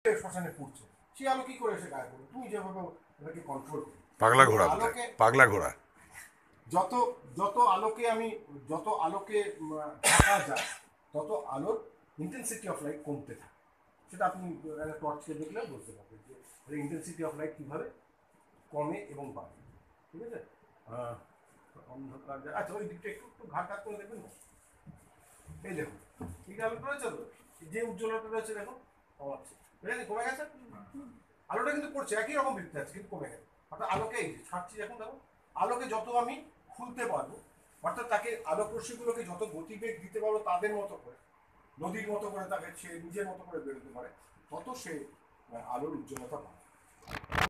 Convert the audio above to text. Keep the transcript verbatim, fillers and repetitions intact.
শ্মশানে পুড়ছে, সেই আলো কি করে এসে গায়ে পড়বে? তুমি যেভাবে ওটাকে কন্ট্রোল করো, পাগলা ঘোড়া, আলোকে পাগলা ঘোড়া। যত যত আলোকে আমি যত আলোকে ঢাকা যায়, তত আলোর ইন্টেন্সিটি অফ লাইট কমতে থাকে। সেটা আপনি টর্চকে দেখলেও বুঝতে পারবেন যে ইন্টেন্সিটি অফ লাইট কীভাবে কমে এবং বাড়ে। ঠিক আছে, অন্ধকার, আচ্ছা ওই দিকটা একটু একটু ঘাট ঘাট করে দেখবেন না? এই দেখুন, ঠিক আলো রয়েছে তো, যে উজ্জ্বলতা রয়েছে দেখুন কমাচ্ছে, বুঝলেন? কমে গেছে, আলোটা কিন্তু পড়ছে একই রকম বৃত্তে আছে কিন্তু কমে গেছে। অর্থাৎ আলোকে এই ছাড়ছি এখন দেখো, আলোকে যত আমি খুলতে পারবো, অর্থাৎ তাকে আলোক রশ্মিগুলোকে যত গতিবেগ দিতে পারবো তাদের মতো করে, নদীর মতো করে তাকে সে নিজের মতো করে বেরোতে পারে, তত সে আলোর উজ্জ্বলতা পাবে।